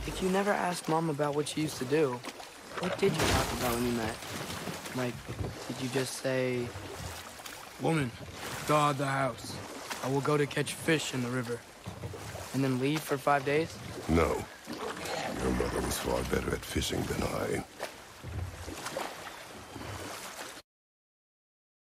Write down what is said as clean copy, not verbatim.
If you never asked Mom about what she used to do, what did you talk about when you met? Like, did you just say... Woman, guard the house. I will go to catch fish in the river. And then leave for 5 days? No. Your mother was far better at fishing than I.